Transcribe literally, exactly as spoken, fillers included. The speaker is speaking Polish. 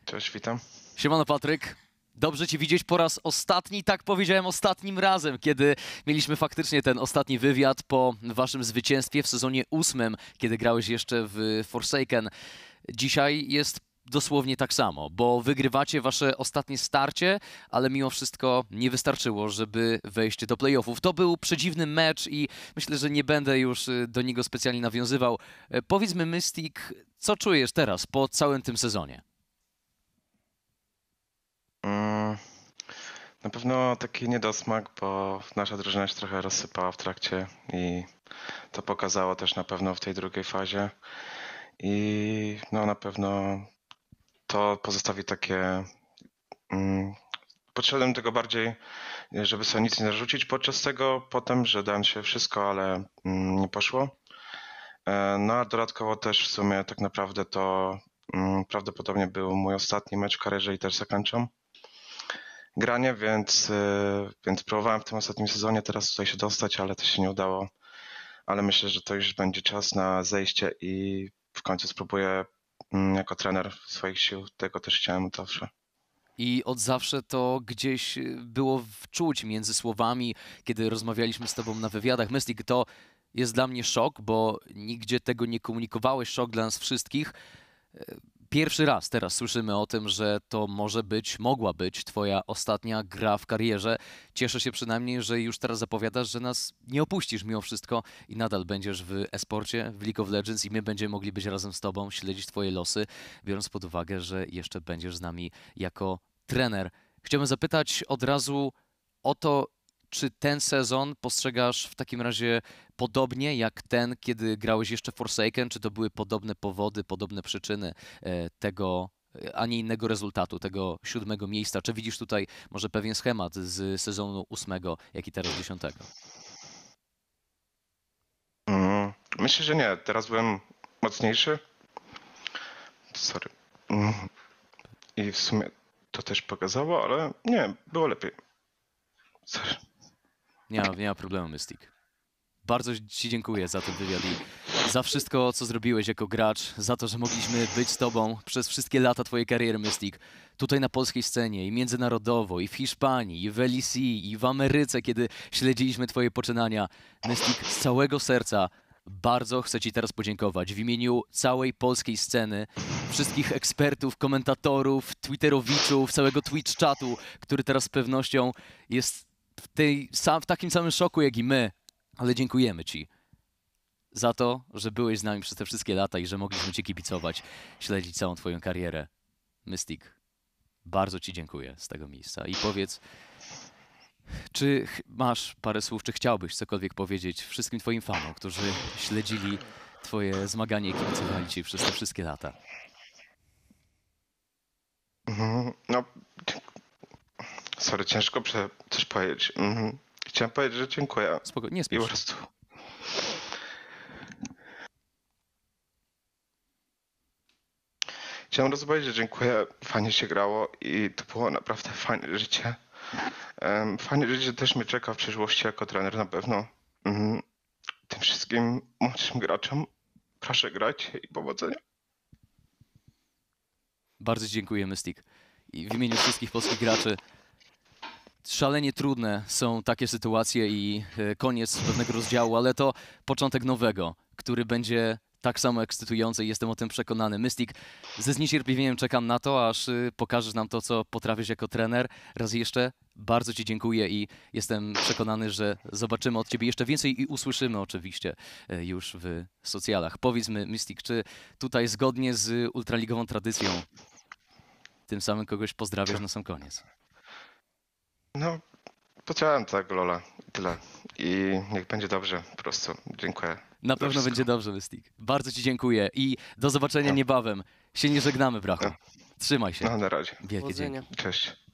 Cześć, witam. Siemano Patryk, dobrze Cię widzieć po raz ostatni, tak powiedziałem ostatnim razem, kiedy mieliśmy faktycznie ten ostatni wywiad po Waszym zwycięstwie w sezonie ósmym, kiedy grałeś jeszcze w Forsaken. Dzisiaj jest dosłownie tak samo, bo wygrywacie Wasze ostatnie starcie, ale mimo wszystko nie wystarczyło, żeby wejść do playoffów. To był przedziwny mecz i myślę, że nie będę już do niego specjalnie nawiązywał. Powiedzmy Mystic, co czujesz teraz po całym tym sezonie? Mm, Na pewno taki niedosmak, bo nasza drużyna się trochę rozsypała w trakcie i to pokazało też na pewno w tej drugiej fazie. I no na pewno to pozostawi takie... Mm, podszedłem do tego bardziej, żeby sobie nic nie narzucić podczas tego, potem, że dałem się wszystko, ale mm, nie poszło. E, No a dodatkowo też w sumie tak naprawdę to mm, prawdopodobnie był mój ostatni mecz w karierze i też zakończam granie, więc, y, więc próbowałem w tym ostatnim sezonie teraz tutaj się dostać, ale to się nie udało. Ale myślę, że to już będzie czas na zejście i w końcu spróbuję mm, jako trener swoich sił. Tego też chciałem od zawsze. I od zawsze to gdzieś było wczuć między słowami, kiedy rozmawialiśmy z Tobą na wywiadach. Mystic, to jest dla mnie szok, bo nigdzie tego nie komunikowałeś, szok dla nas wszystkich. Pierwszy raz teraz słyszymy o tym, że to może być, mogła być Twoja ostatnia gra w karierze. Cieszę się przynajmniej, że już teraz zapowiadasz, że nas nie opuścisz mimo wszystko i nadal będziesz w e-sporcie, w League of Legends i my będziemy mogli być razem z Tobą, śledzić Twoje losy, biorąc pod uwagę, że jeszcze będziesz z nami jako trener. Chciałbym zapytać od razu o to, czy ten sezon postrzegasz w takim razie podobnie jak ten, kiedy grałeś jeszcze Forsaken? Czy to były podobne powody, podobne przyczyny e, tego, a nie innego rezultatu, tego siódmego miejsca? Czy widzisz tutaj może pewien schemat z sezonu ósmego, jak i teraz dziesiątego? Mm, Myślę, że nie. Teraz byłem mocniejszy. Sorry. Mm, I w sumie to też pokazało, ale nie, było lepiej. Sorry. Nie ma, nie ma problemu, Mystic. Bardzo Ci dziękuję za ten wywiad i za wszystko, co zrobiłeś jako gracz, za to, że mogliśmy być z Tobą przez wszystkie lata Twojej kariery, Mystic, tutaj na polskiej scenie i międzynarodowo, i w Hiszpanii, i w L E C, i w Ameryce, kiedy śledziliśmy Twoje poczynania. Mystic, z całego serca bardzo chcę Ci teraz podziękować w imieniu całej polskiej sceny, wszystkich ekspertów, komentatorów, twitterowiczów, całego Twitch czatu, który teraz z pewnością jest w, tej, sam, w takim samym szoku jak i my. Ale dziękujemy Ci za to, że byłeś z nami przez te wszystkie lata i że mogliśmy Cię kibicować, śledzić całą Twoją karierę. Mystic, bardzo Ci dziękuję z tego miejsca. I powiedz, czy masz parę słów, czy chciałbyś cokolwiek powiedzieć wszystkim Twoim fanom, którzy śledzili Twoje zmaganie i kibicowali Ci przez te wszystkie lata? Mhm, No, sorry, ciężko prze- coś powiedzieć. Mhm. Chciałem powiedzieć, że dziękuję. Spoko, nie I spiesz po się. prostu. Chciałem raz powiedzieć, że dziękuję. Fajnie się grało i to było naprawdę fajne życie. Em, Fajne życie też mnie czeka w przyszłości jako trener na pewno. Mhm. Tym wszystkim młodszym graczom proszę grać i powodzenia. Bardzo dziękuję, Mystic. I w imieniu wszystkich polskich graczy szalenie trudne są takie sytuacje i e, koniec pewnego rozdziału, ale to początek nowego, który będzie tak samo ekscytujący i jestem o tym przekonany. Mystic, ze zniecierpliwieniem czekam na to, aż y, pokażesz nam to, co potrafisz jako trener. Raz jeszcze bardzo Ci dziękuję i jestem przekonany, że zobaczymy od Ciebie jeszcze więcej i usłyszymy oczywiście e, już w socjalach. Powiedzmy, Mystic, czy tutaj zgodnie z ultraligową tradycją tym samym kogoś pozdrawiasz na sam koniec? No, potrzebowałem tego Lola i tyle. I niech będzie dobrze po prostu. Dziękuję. Na za pewno wszystko. będzie dobrze, Mystic. Bardzo Ci dziękuję i do zobaczenia No. niebawem. Się nie żegnamy, bracho. No. Trzymaj się. No, na razie. Wielkie dzięki. Powodzenia. Cześć.